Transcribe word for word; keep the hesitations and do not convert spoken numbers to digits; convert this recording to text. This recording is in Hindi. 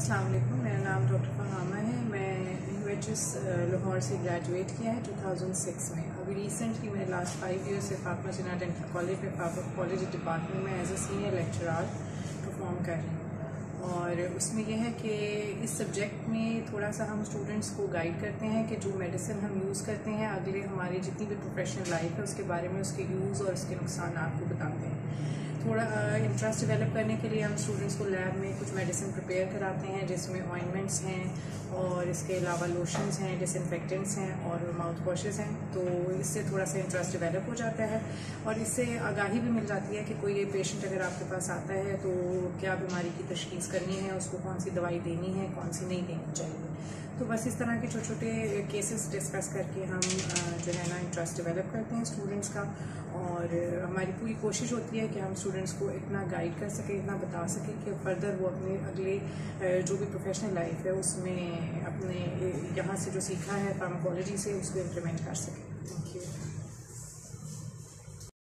अस्सलाम वालेकुम, मेरा नाम डॉक्टर फहामा है। मैं पी एच एस लाहौर से ग्रेजुएट किया है टू थाउजेंड सिक्स में। अभी रिसेंटली मैंने लास्ट फाइव ईयर से फातिमा जिन्ना डेंटल कॉलेज में फार्माकोलॉजी डिपार्टमेंट में as a senior lecturer perform कर रही हूँ। और उसमें यह है कि इस सब्जेक्ट में थोड़ा सा हम स्टूडेंट्स को गाइड करते हैं कि जो मेडिसिन हम यूज़ करते हैं अगले हमारी जितनी भी प्रोफेशनल लाइफ है उसके बारे में, उसके यूज़ और उसके नुकसान आपको बताते हैं। थोड़ा इंटरेस्ट डेवलप करने के लिए हम स्टूडेंट्स को लैब में कुछ मेडिसिन प्रिपेयर कराते हैं, जिसमें ऑइंटमेंट्स हैं और इसके अलावा लोशंस हैं, डिसइंफेक्टेंट्स हैं और माउथ वॉशेस हैं। तो इससे थोड़ा सा इंटरेस्ट डेवलप हो जाता है और इससे आगाही भी मिल जाती है कि कोई ये पेशेंट अगर आपके पास आता है तो क्या बीमारी की तशखीस करनी है, उसको कौन सी दवाई देनी है, कौन सी नहीं देनी चाहिए। तो बस इस तरह के छोटे छोटे केसेस डिस्कस करके हम जो है ना इंटरेस्ट डेवलप करते हैं स्टूडेंट्स का। और हमारी पूरी कोशिश होती है कि हम स्टूडेंट्स को इतना गाइड कर सकें, इतना बता सकें कि फर्दर वो अपने अगले जो भी प्रोफेशनल लाइफ है उसमें अपने यहाँ से जो सीखा है फार्माकोलॉजी से उसको इम्प्लीमेंट कर सकें। Thank you.